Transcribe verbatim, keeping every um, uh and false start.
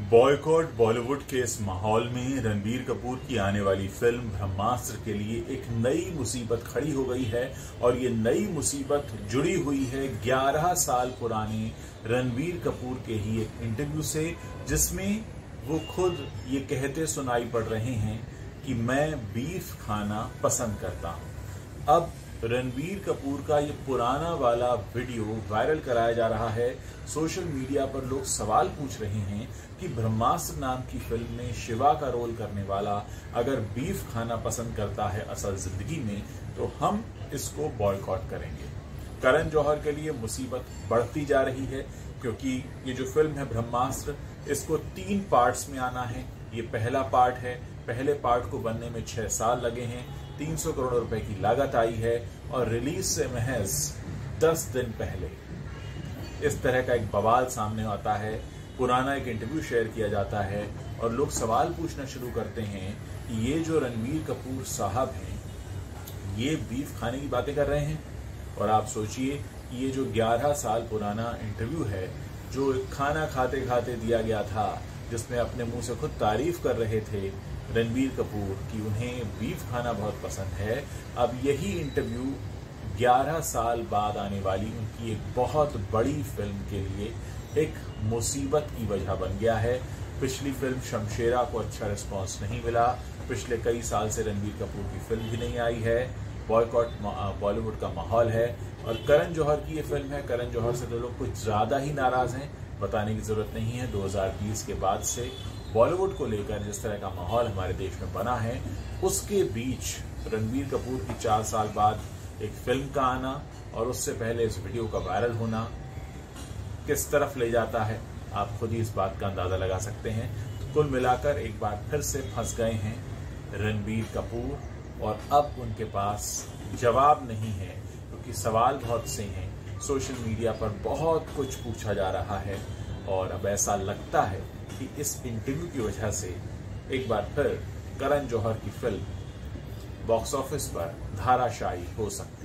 Boycott Bollywood के इस माहौल में रणबीर कपूर की आने वाली फिल्म ब्रह्मास्त्र के लिए एक नई मुसीबत खड़ी हो गई है और ये नई मुसीबत जुड़ी हुई है ग्यारह साल पुराने रणबीर कपूर के ही एक इंटरव्यू से, जिसमें वो खुद ये कहते सुनाई पड़ रहे हैं कि मैं बीफ खाना पसंद करता हूं। अब रणबीर कपूर का ये पुराना वाला वीडियो वायरल कराया जा रहा है। सोशल मीडिया पर लोग सवाल पूछ रहे हैं कि ब्रह्मास्त्र नाम की फिल्म में शिवा का रोल करने वाला अगर बीफ खाना पसंद करता है असल जिंदगी में, तो हम इसको बॉयकॉट करेंगे। करण जौहर के लिए मुसीबत बढ़ती जा रही है, क्योंकि ये जो फिल्म है ब्रह्मास्त्र, इसको तीन पार्ट्स में आना है। ये पहला पार्ट है। पहले पार्ट को बनने में छह साल लगे हैं, तीन सौ करोड़ रुपए की लागत आई है और रिलीज से महज दस दिन पहले इस तरह का एक बवाल सामने आता है। पुराना एक इंटरव्यू शेयर किया जाता है और लोग सवाल पूछना शुरू करते हैं कि ये जो रणबीर कपूर साहब हैं, ये बीफ खाने की बातें कर रहे हैं। और आप सोचिए कि ये जो ग्यारह साल पुराना इंटरव्यू है, जो खाना खाते खाते दिया गया था, जिसमें अपने मुंह से खुद तारीफ कर रहे थे रणबीर कपूर कि उन्हें बीफ खाना बहुत पसंद है, अब यही इंटरव्यू ग्यारह साल बाद आने वाली उनकी एक बहुत बड़ी फिल्म के लिए एक मुसीबत की वजह बन गया है। पिछली फिल्म शमशेरा को अच्छा रिस्पांस नहीं मिला। पिछले कई साल से रणबीर कपूर की फिल्म भी नहीं आई है। बॉयकॉट बॉलीवुड का माहौल है और करण जौहर की ये फिल्म है। करण जौहर से तो लोग कुछ ज्यादा ही नाराज हैं, बताने की जरूरत नहीं है। दो हज़ार बीस के बाद से बॉलीवुड को लेकर जिस तरह का माहौल हमारे देश में बना है, उसके बीच रणबीर कपूर की चार साल बाद एक फिल्म का आना और उससे पहले इस वीडियो का वायरल होना किस तरफ ले जाता है, आप खुद ही इस बात का अंदाजा लगा सकते हैं। तो कुल मिलाकर एक बार फिर से फंस गए हैं रणबीर कपूर और अब उनके पास जवाब नहीं है, क्योंकि सवाल बहुत से हैं। सोशल मीडिया पर बहुत कुछ पूछा जा रहा है और अब ऐसा लगता है कि इस इंटरव्यू की वजह से एक बार फिर करण जौहर की फिल्म बॉक्स ऑफिस पर धाराशायी हो सकती है।